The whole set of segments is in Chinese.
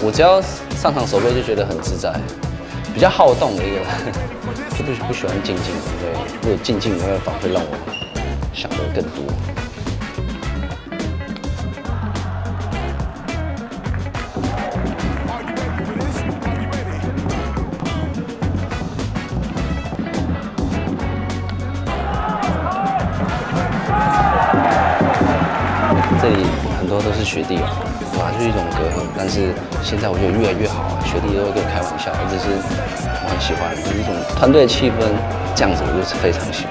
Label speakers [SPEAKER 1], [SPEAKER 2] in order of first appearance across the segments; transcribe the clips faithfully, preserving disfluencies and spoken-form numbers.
[SPEAKER 1] 我只要上场守备就觉得很自在，比较好动的一个人，就不不喜欢静静的，对，如果静静的话反而会让我想的更多。 这里很多都是学弟啊，对吧？就是一种隔阂。但是现在我觉得越来越好啊，学弟都会跟我开玩笑，只是我很喜欢，就是一种团队气氛，这样子我就是非常喜欢。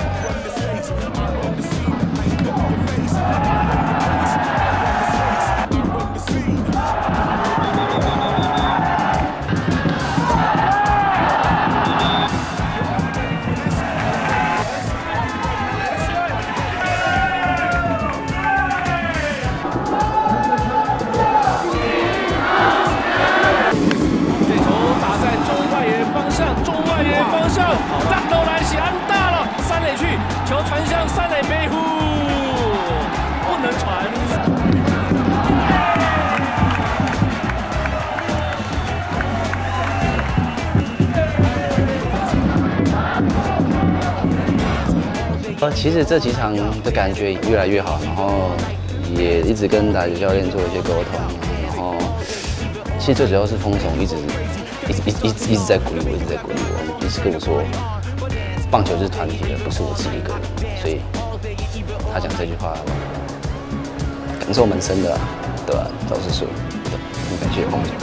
[SPEAKER 2] 球传向三垒背呼，不能传。
[SPEAKER 1] 呃，其实这几场的感觉越来越好，然后也一直跟打击教练做一些沟通，然后其实最主要是封总一直一直一直一直一直在鼓励我，一直在鼓励我，一直跟我说。 棒球就是团体的，不是我自己一个人，所以他讲这句话，感受蛮深的、啊，对吧、啊？老实说，对，很感谢彭总。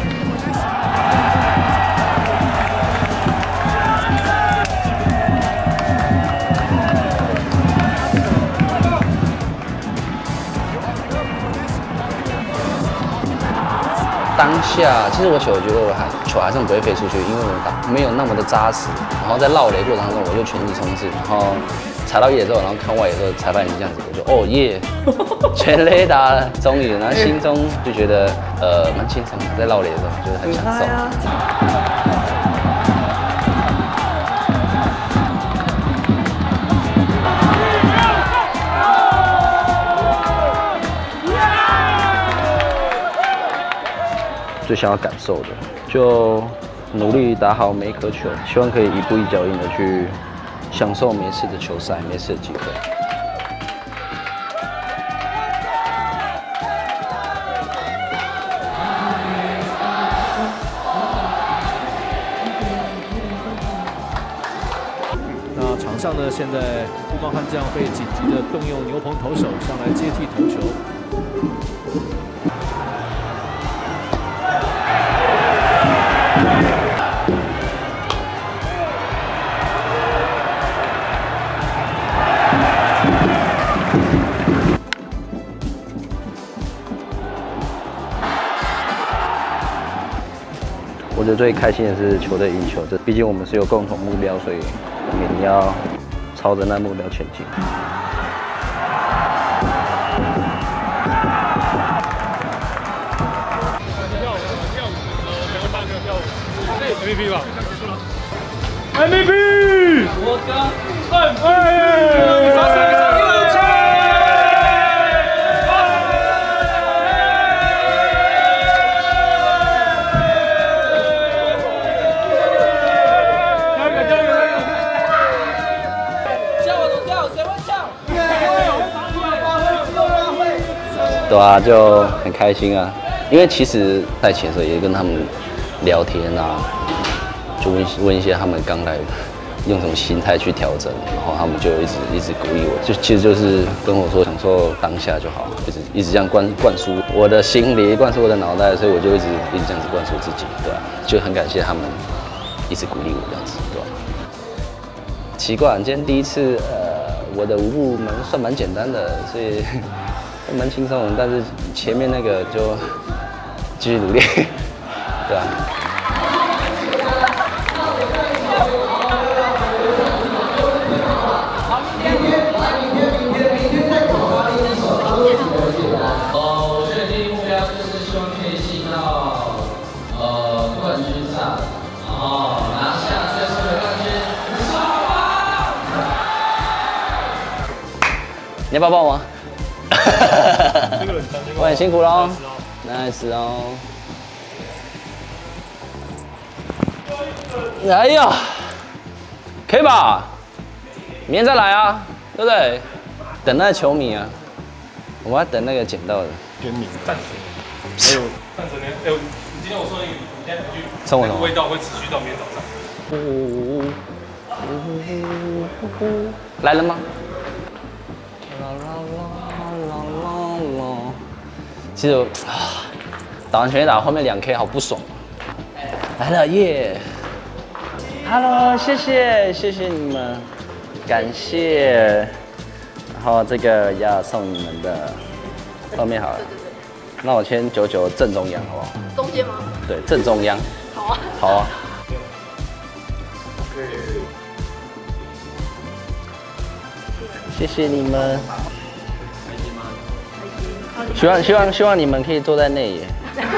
[SPEAKER 1] 当下，其实我球，我觉得我还球还是不会飞出去，因为我打没有那么的扎实。然后在绕垒过程当中，我就全力冲刺，然后踩到野之后，然后看外野之后，裁判已经这样子，我就哦耶，全垒打了，终于，然后心中就觉得呃蛮轻松的，在绕垒的时候觉得很享受。最想要感受的，就努力打好每一颗球，希望可以一步一脚印的去享受每次的球赛，每次的机会。
[SPEAKER 2] 那场上呢，现在富邦悍将会紧急的动用牛棚投手上来接替投球。
[SPEAKER 1] 我觉得最开心的是球队赢球，这毕竟我们是有共同目标，所以我们一定要朝着那目标前进。
[SPEAKER 2] M V P 吧 ，M V P， 我刚哎。
[SPEAKER 1] 对啊，就很开心啊，因为其实在前的时候也跟他们聊天啊，就问问一些他们刚来用什么心态去调整，然后他们就一直一直鼓励我，就其实就是跟我说享受当下就好，一直一直这样灌灌输我的心里，灌输我的脑袋，所以我就一直一直这样子灌输自己，对吧、啊？就很感谢他们一直鼓励我这样子，对吧、啊？奇怪，今天第一次，呃，我的舞步蛮算蛮简单的，所以。 蛮轻松的，但是前面那个就继续努力，对吧、啊？
[SPEAKER 3] 呃，我确定目标就是希望可以进到呃冠军赛，然后拿下这次的冠军，
[SPEAKER 1] 你要不要帮忙？ 我很辛苦喽 ，nice 哦。 哎呀，可以吧？明天再来啊，对不对？等那球迷啊，我们要等那个捡到的。
[SPEAKER 4] 天明
[SPEAKER 5] 暂时，
[SPEAKER 4] 还有
[SPEAKER 5] 暂时呢？哎，你今天我说那个，你现在回去，
[SPEAKER 1] 送我什么
[SPEAKER 5] 味道会持续到明天早上。
[SPEAKER 1] 来了吗？其实啊，打完全垒打后面两 K 好不爽。来了耶 ！Hello， 谢谢谢谢你们，感谢。然后这个要送你们的，后面好了。那我签九九正中央好不好？
[SPEAKER 6] 中间吗？
[SPEAKER 1] 对，正中央。
[SPEAKER 6] 好啊。
[SPEAKER 1] 好啊。谢谢你们。希望希望希望你们可以坐在内野。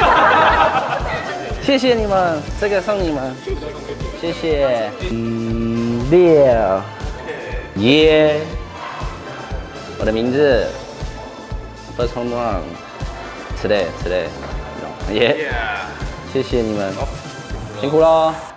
[SPEAKER 1] 谢谢你们，这个送你们。谢谢。嗯，六。耶。我的名字。First home run。today today。耶。谢谢你们，辛苦喽。